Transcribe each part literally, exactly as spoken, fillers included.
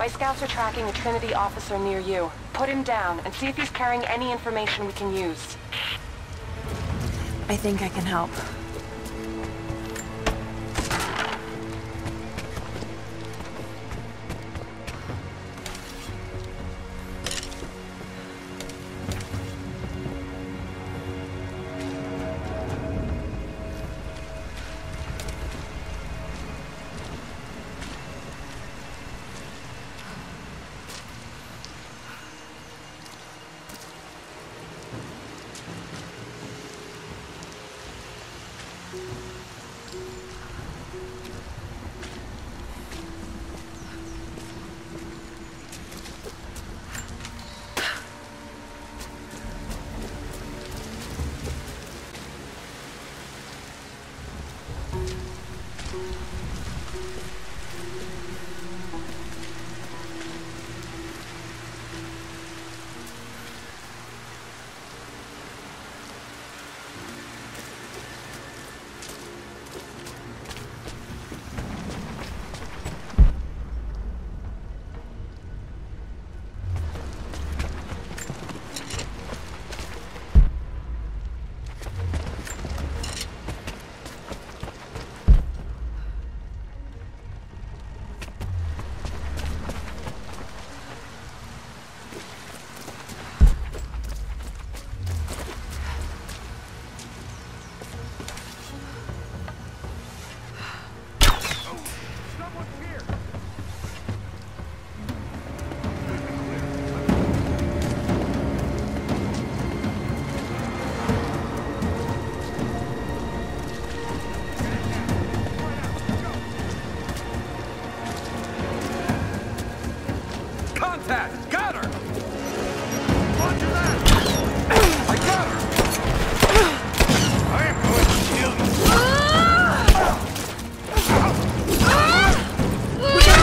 My scouts are tracking a Trinity officer near you. Put him down and see if he's carrying any information we can use. I think I can help. Got her! Roger that! I got her! I am going to kill you! We got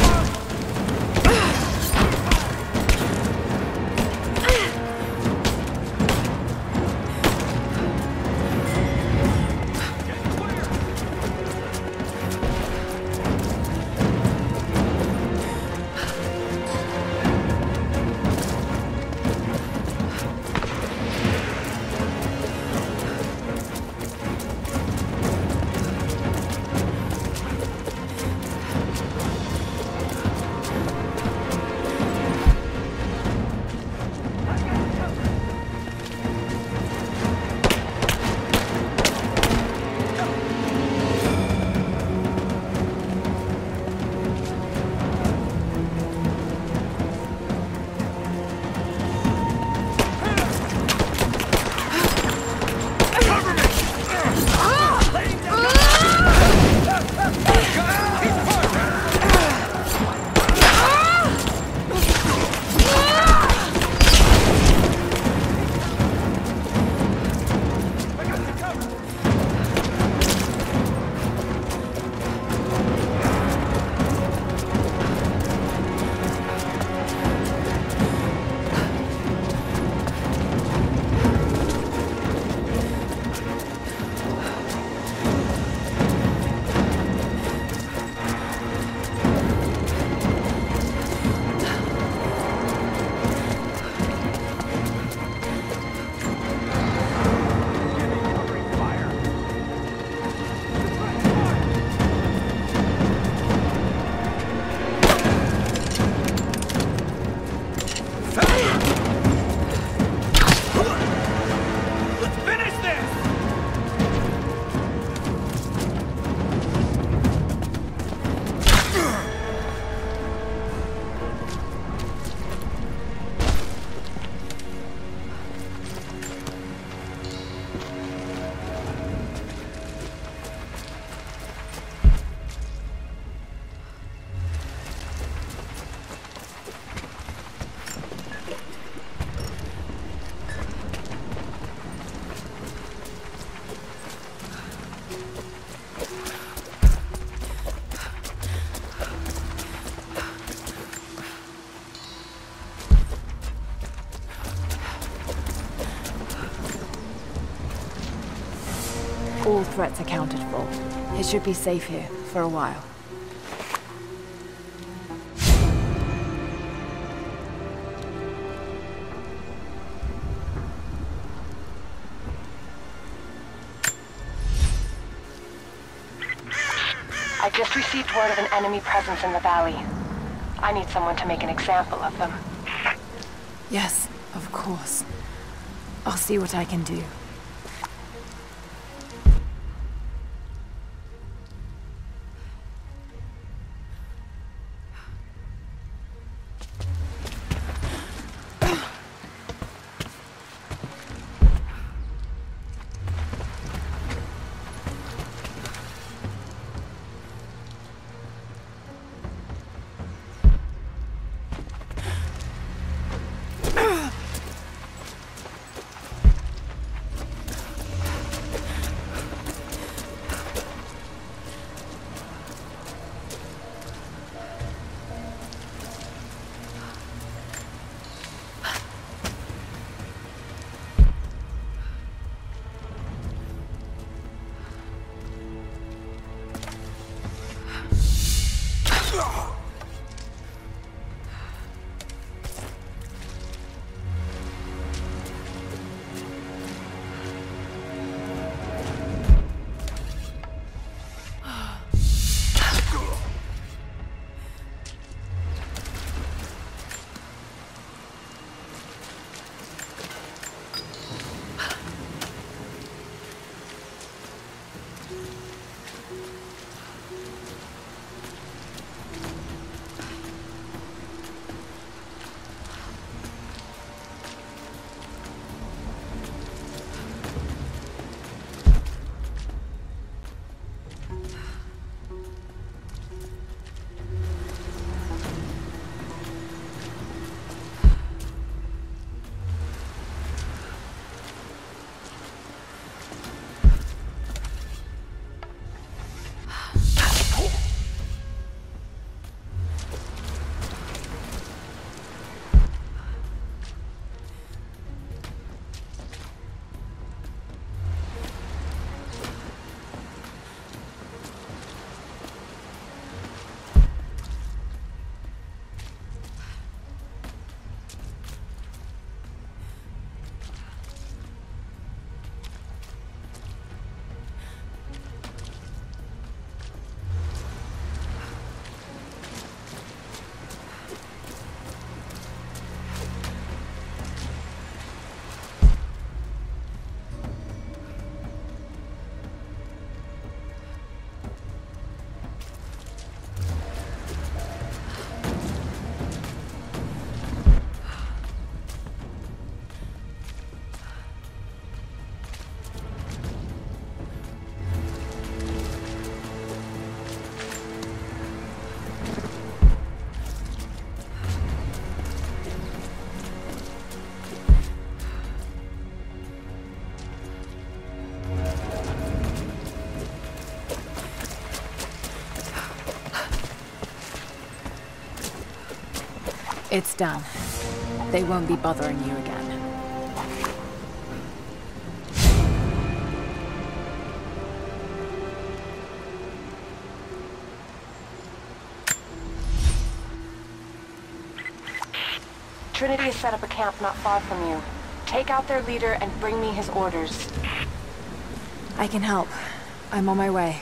All threats accounted for. It should be safe here, for a while. I just received word of an enemy presence in the valley. I need someone to make an example of them. Yes, of course. I'll see what I can do. It's done. They won't be bothering you again. Trinity has set up a camp not far from you. Take out their leader and bring me his orders. I can help. I'm on my way.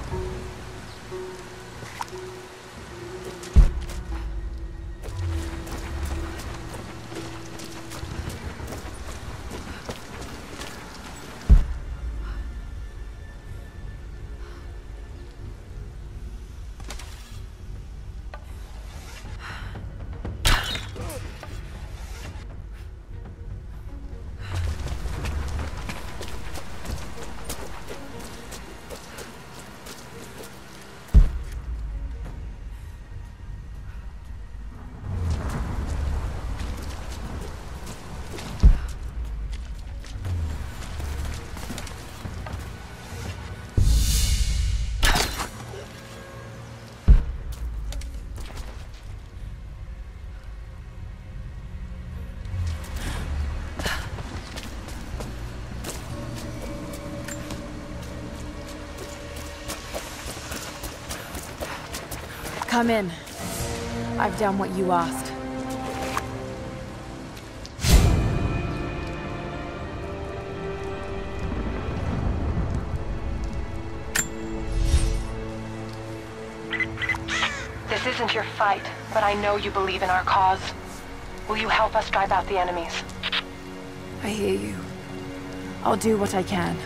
Come in. I've done what you asked. This isn't your fight, but I know you believe in our cause. Will you help us drive out the enemies? I hear you. I'll do what I can.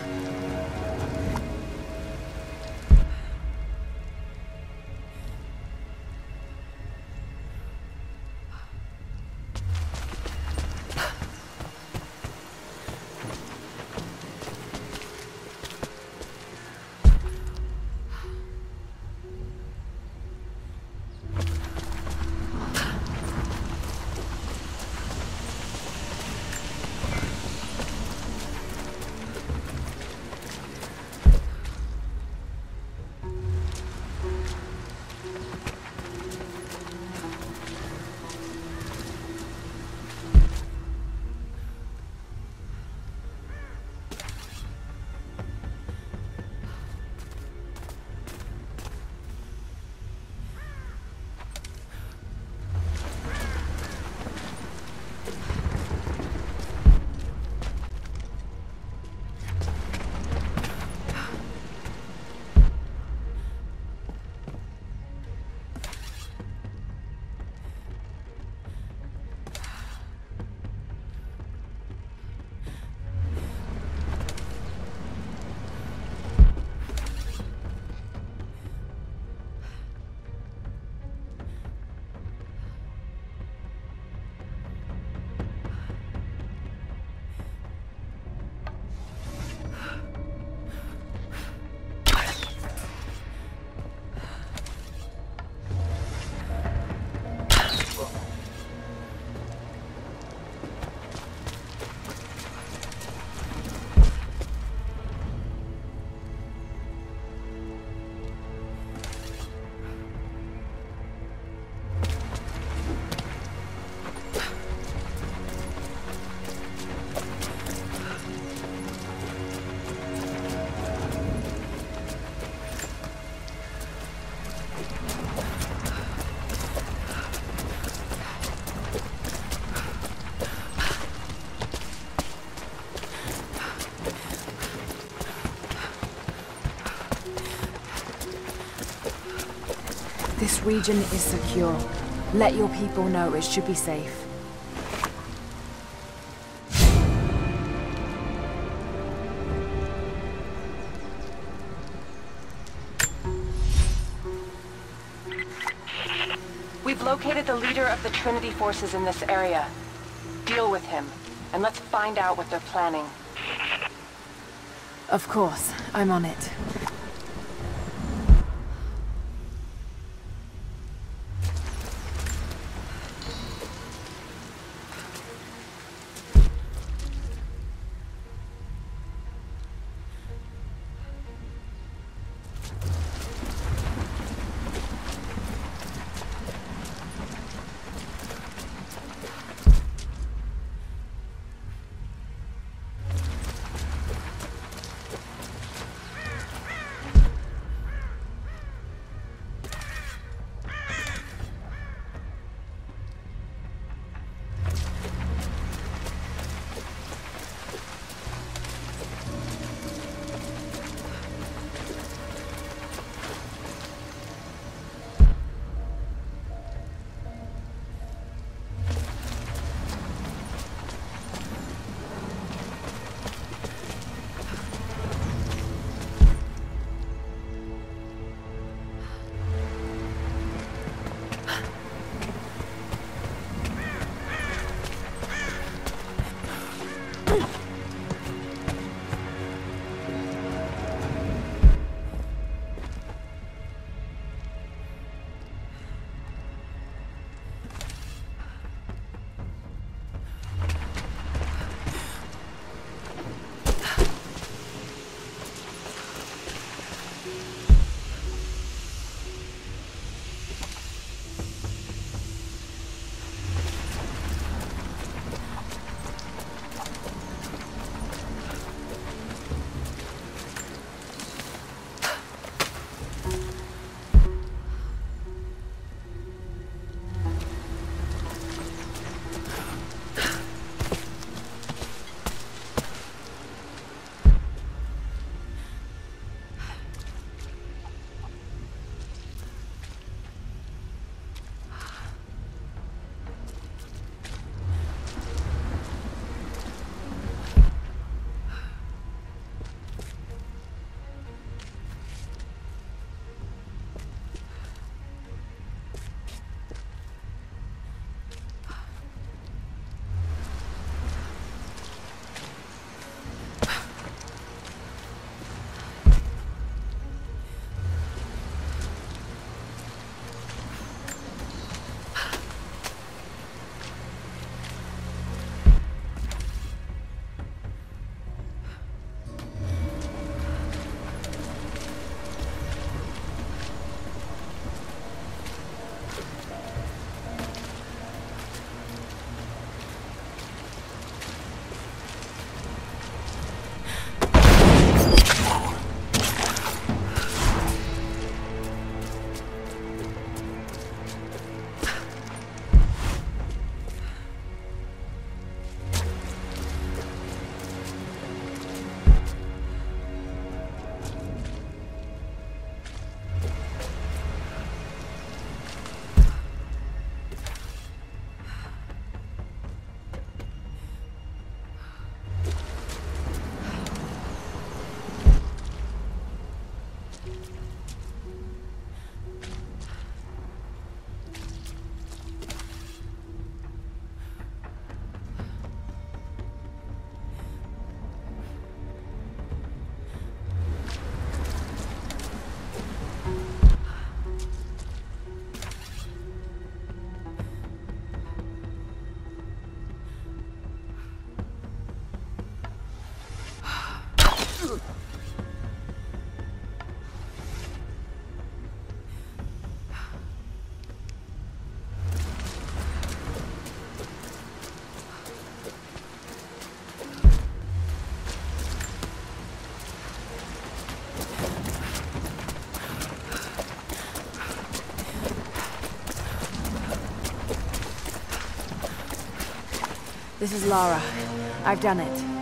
This region is secure. Let your people know it should be safe. We've located the leader of the Trinity forces in this area. Deal with him, and let's find out what they're planning. Of course, I'm on it. This is Lara. I've done it.